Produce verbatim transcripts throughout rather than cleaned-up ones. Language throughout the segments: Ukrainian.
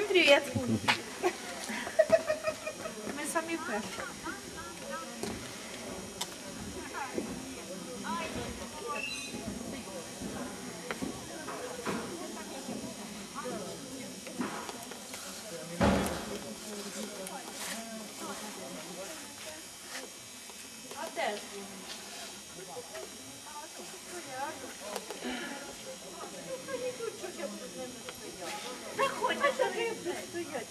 привіт. Ми самі перші. А де ж він? Заходьте, що ви стоять.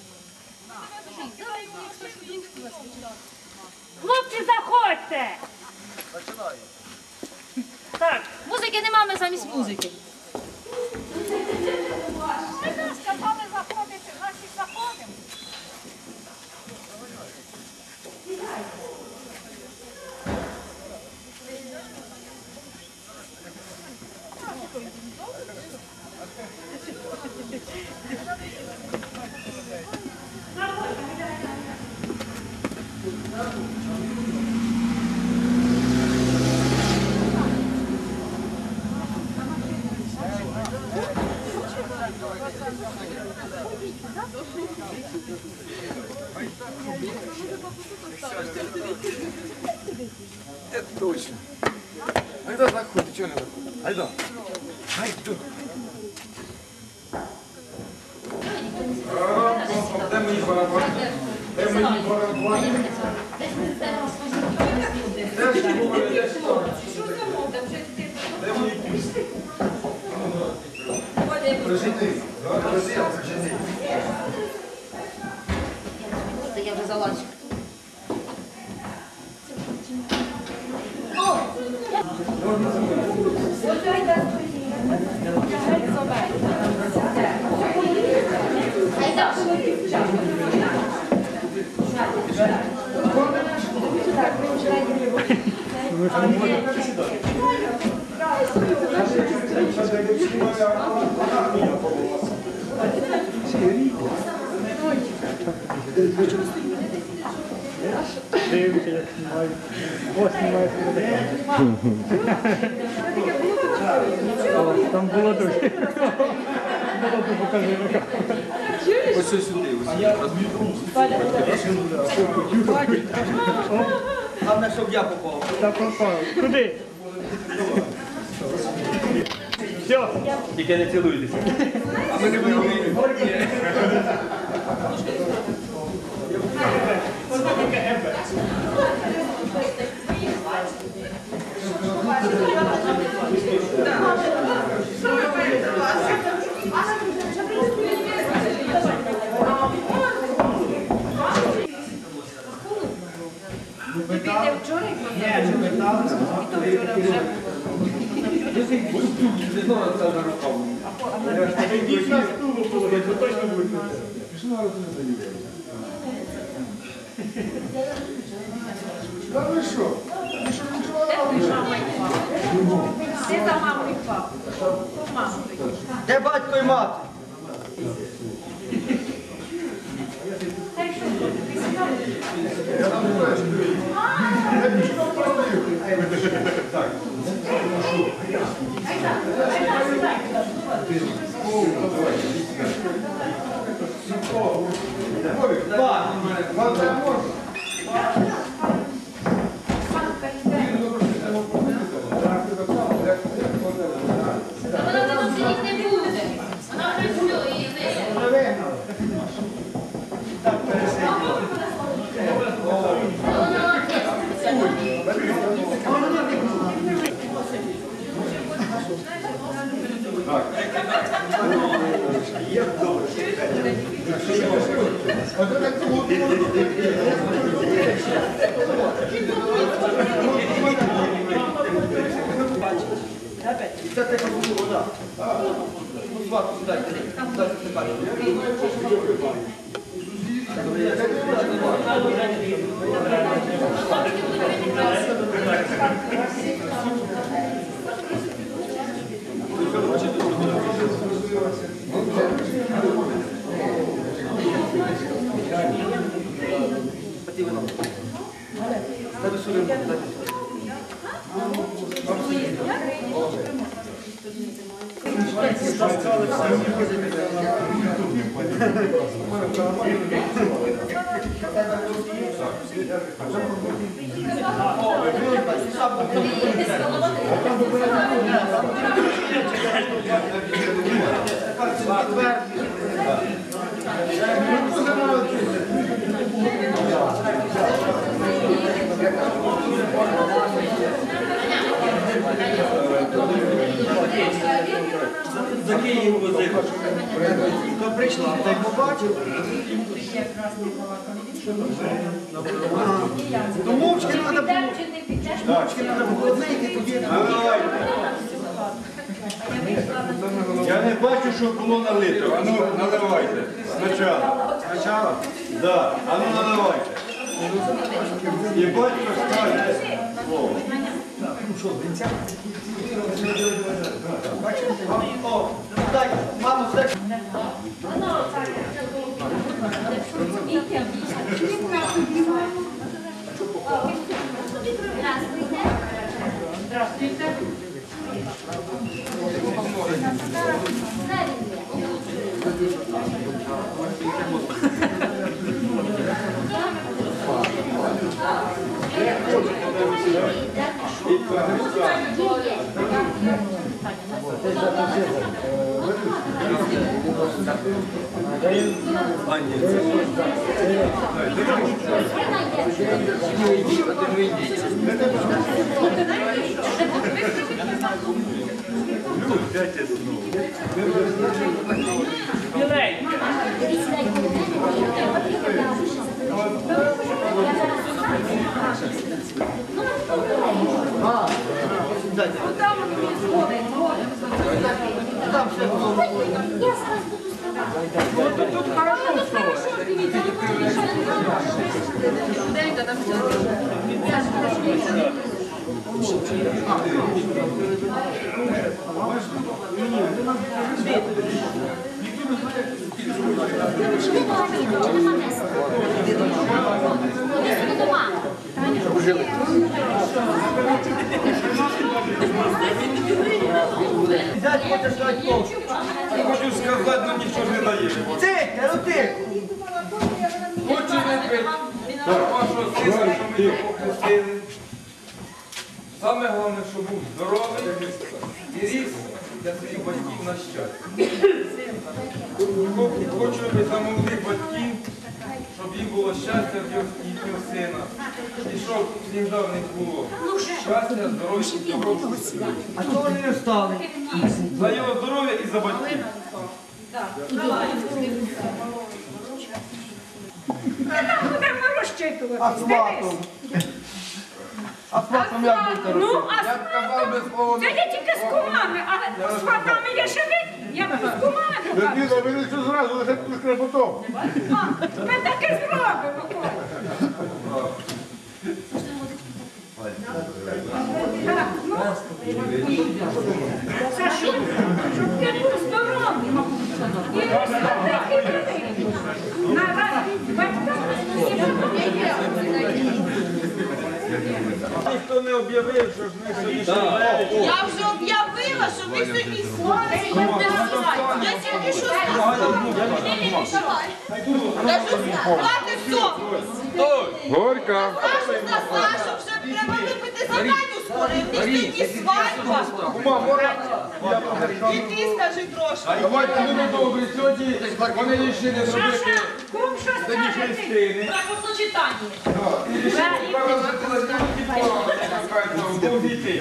Хлопці, заходьте! Починаю. Так, музики нема, ми замість музики. Ми сказали заходити, значить заходимо. Это точно. Айда заходи, чого не заходи? Айда. Айда. Де мої барабани? Де мої барабани? Де ж ти говориш? Де мої пісні? Прожити. Прожити. Я вже залазю. Дивіться, як знімають. Ось знімають. Там було дуже. Було б покажи. Ось ось сюди. А я Головне, щоб я попав. Та попав. Куди? Все. Тільки не цілуйтеся. А ми не будемо. Йдіть на стулу положить, ви точно будете. Та ви що? Ти за мамою впав. Де батько і мати? Вона там сидіти не буде. Вона працює і не. Це така вода. Ну, звати сюди. Сюди не бачиш. Спасали всі. За Київ возив. То прийшла, та й побачив. То мовчки треба було. Мовчки треба було одненьки тоді. Я не бачу, що було налито. А ну, наливайте. Спочатку. Спочатку. Да. А ну, наливайте. І батько скаже слово. О, дай, мамо, дай. Здравствуйте. Там все було. Я зараз буду вставати. Ну, тут, тут хорошо. Тут хорошо, дивіться, тут хорошо. Дядь, хочеш сказати слово. Хочу сказати, але нічого не дає. Тихо, ну тихо. Хочу не пити. Вашого сина, що ми його похрестили. Саме головне, щоб був здоровий і ріс для своїх батьків на щастя. Хочу для самих батьків, щоб їм було щастя в їхнього сина. І щоб завжди в них було щастя, здоров'я і добробут. А чого вони не встали? За його здоров'я і за батьків. Будемо розчитувати. А сватом? А сватом як будете Ну, робити? а Я б казав би слово. це я тільки з кумами, а з сватами я ще ви, я буду з кумами покажу. Діда, ви це зразу, лише пускай потім. А, ми так і зробимо. Коля. Так, ну, це щоб, щоб ти був здоровий. І розставити великий. Наразі батькам Ніхто не об'явив, що ж ми сьогодні ще Я вже об'явила, що ви сьогодні слухаєте. Я тільки що сказала. Кажу, хватить все. Горька. Сашу за Сашу вже треба випити за Таню скоро. І сьогодні свадьба. І ти скажи трошки. Давайте будемо добрі. Сьогодні вони рішили зробити Саша, кум, що такі скажете? хрестини. Бракосочетання. І рішили показати на цьому дітей.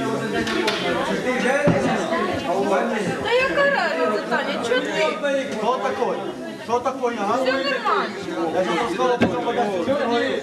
Та яка разниця, Таня? Чого ти? Що такое? Що такое, ага? Все нормально. Я ж сказав, що потім буде.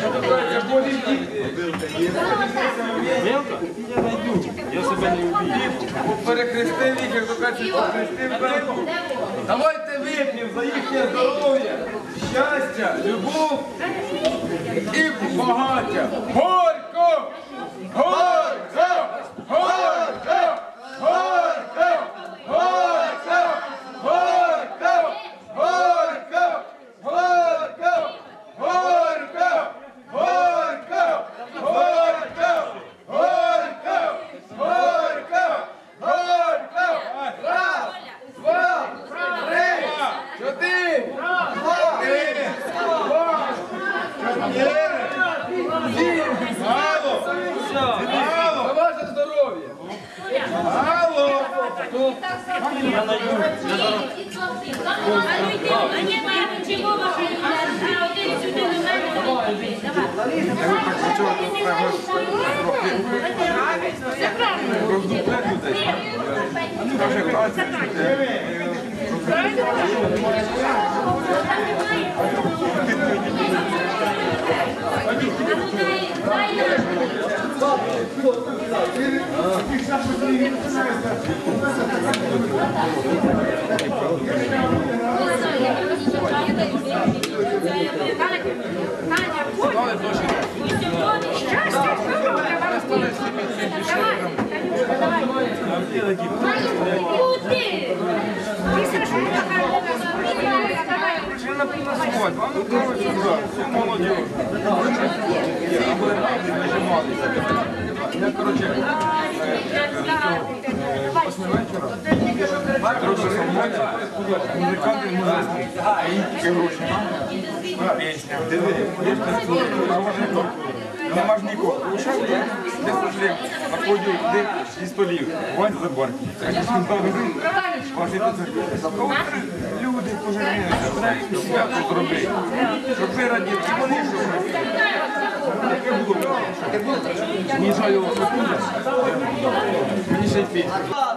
Перехрестив їх, як то кажуть, перехрестив брату. Давайте вип'ємо за їхнє здоров'я, щастя, любов і багаття. Горько! Горько! Горько! Горько! Горько! Горько! Горько! Горько! Горько! Горько! Горько! Горько! Горько! Горько! Раз, два, три, чотири, хто? А ні, я чого ваша а один сюди до мене. Роздуплять людей. Каже, Щастя, здоров'я вам всім. Давай, давай. Куди? Після що давай. причина приносить. Вам не коротше, все молодіж. Всі були нажималися. Я, коротше, восьми вечора. Коротше, самоця. Музиканти музичні. Тільки гроші нам. Пісня. Диви. Нема ж нікого. Ушав, де сушли, находив де зі столів. Вань за барки. Ваші тут люди поженилися. Свято зробити. Щоб ви раділи. І вони що? Таке було. Мені жаль його секунда. Мені ще й пісня.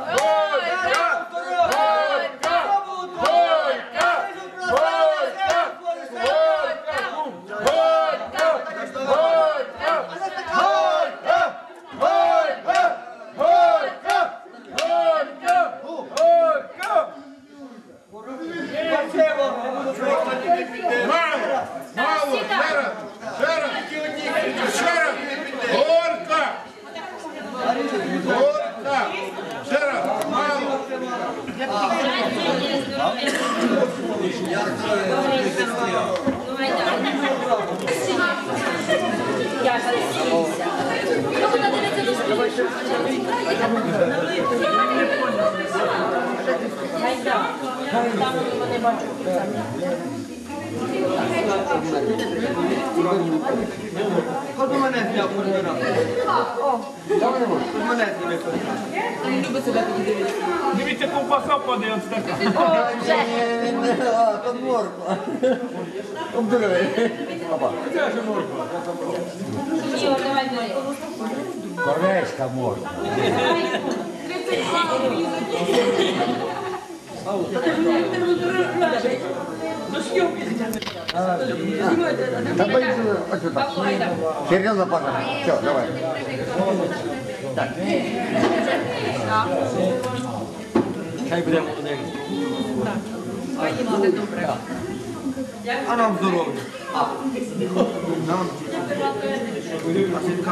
Хоч мене зняв кожен раз. Хоч мене зняв. Не любить себе піддивитися. Дивіться, ковбаса падає от стака. А, тут морква. Обдурює. Корейська морква. Да пойди, вот сюда. Серьезно, пожалуйста. Все, давай. Так. Хай буде молодий. А нам здоров'я. Нам. А сілька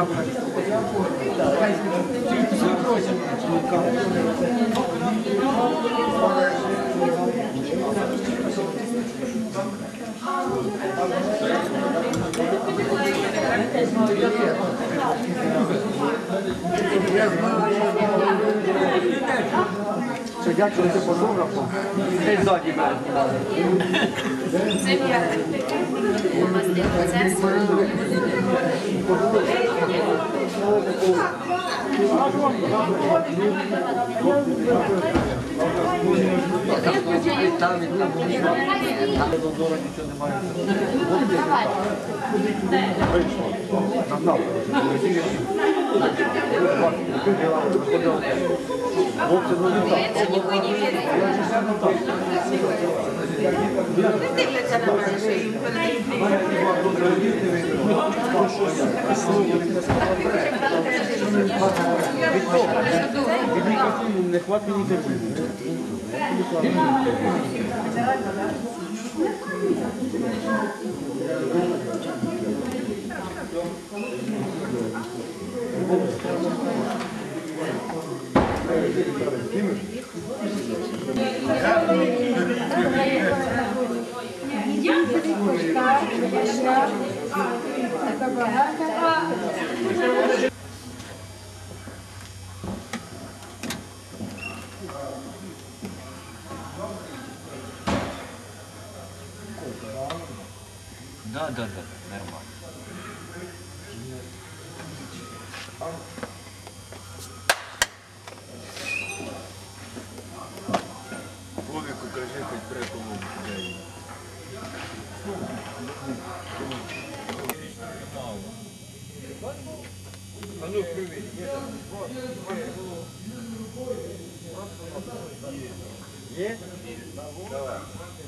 Що дякую ти фотографом, ти ззаді мене знімали. Це як обласний процес. Там і Не дивляться на мене, що їм Від нікотину не хватить ні терпіння. Да, да, да, нормально. Давай.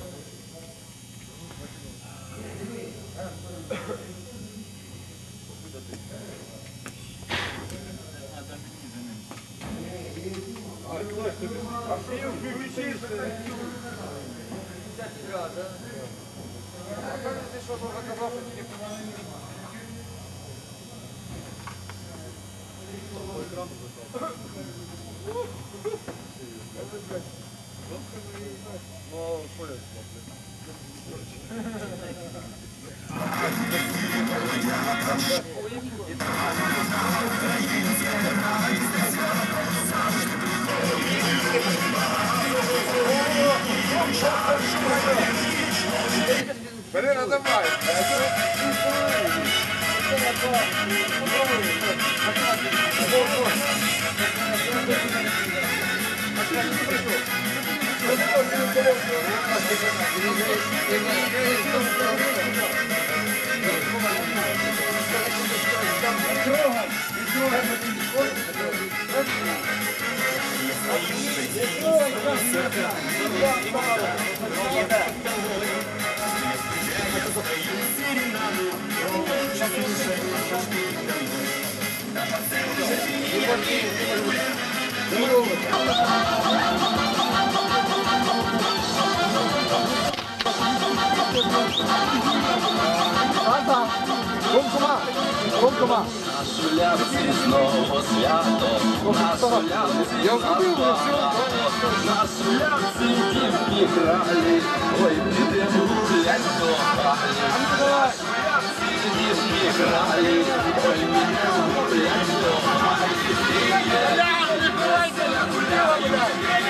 А що їм включився? А кажете, що заказав, що тільки Валера, давай. На шулявці знову свято, на шулявці забавно, на шулявці дівки грали, ой, підемо гулять до хали. На шулявці дівки грали, ой, підемо гулять до хали. Веселя гуляють,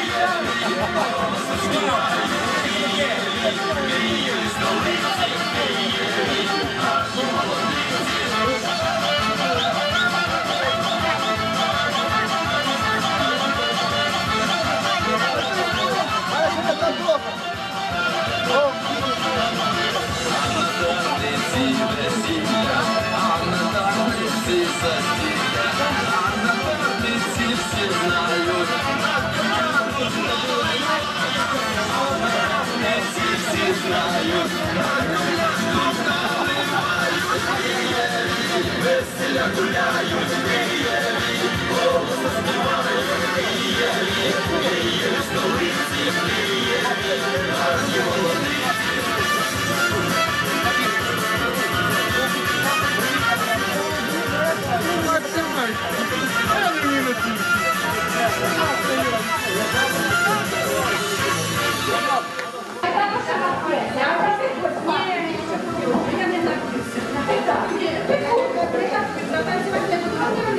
веселя гуляють, голос співають, в столиці гарні молодиці. Я не напився. Ви курку, притащите, затанцювати не буду.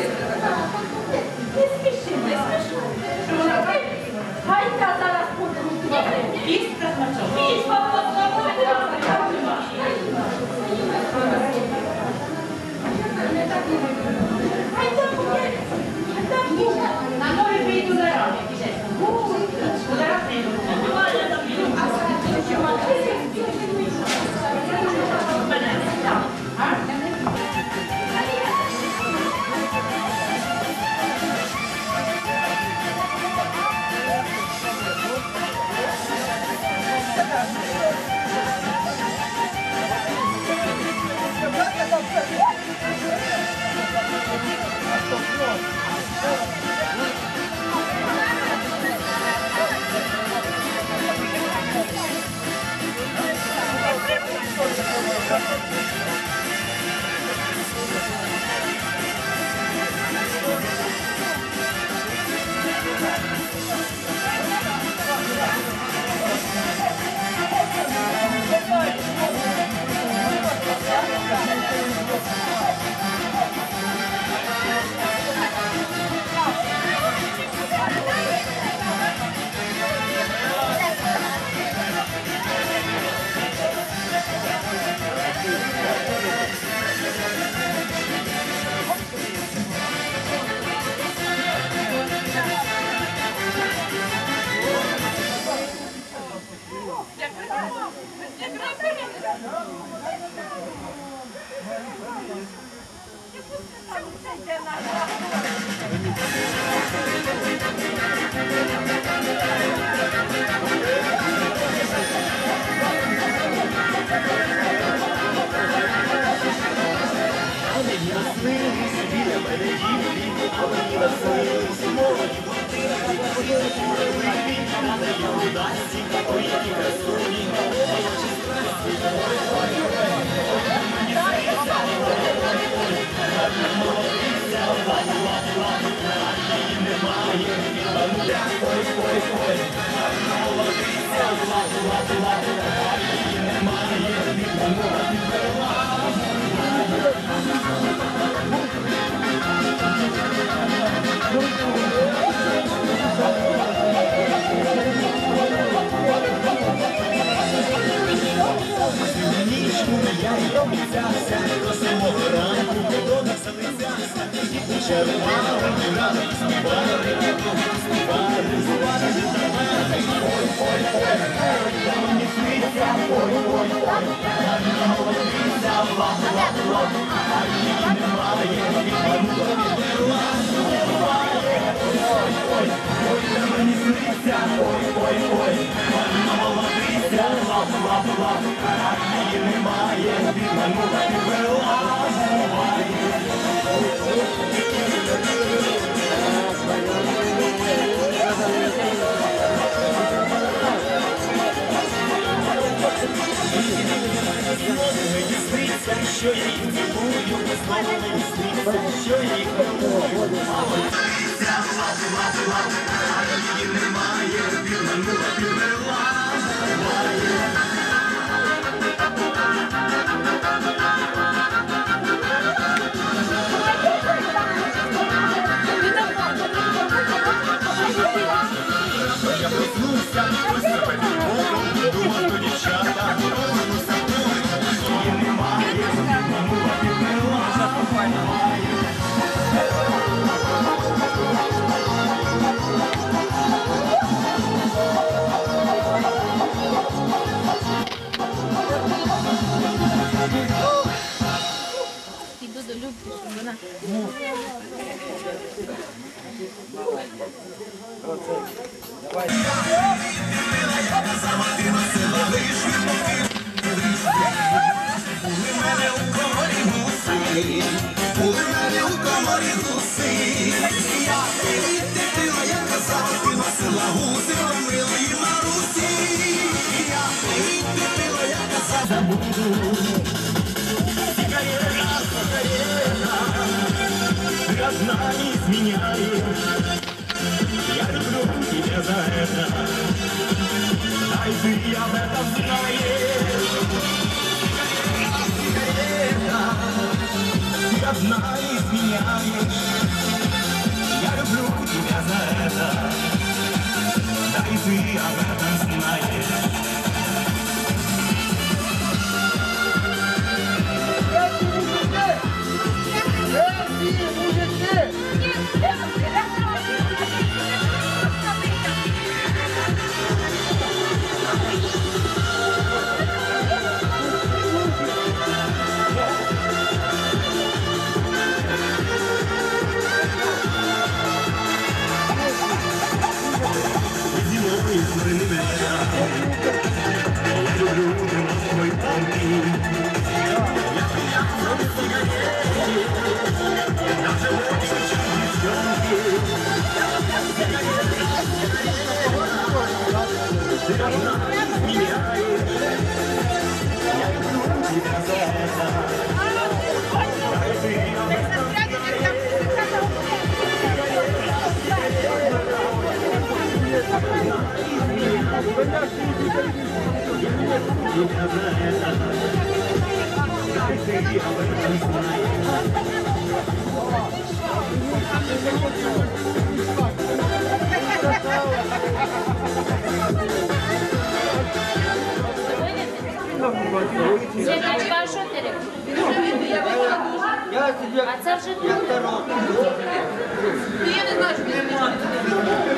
Піду до Любки, щоб вона... Були мене у коморі гуси, я підтепила, я казала, ти носила гуси, милої Марусі. Я підтепила, я казала, забуду. Сигарета, сигарета, ты одна не изменяешь. Я люблю тебя за это, дай ты об этом знаешь. Сигарета, ты одна изменяешь. Я люблю тебя за это, дай ты об этом знаешь. Жіночка, а що ти робиш? Я сидів, А це вже як тарок. Я не знаю, що він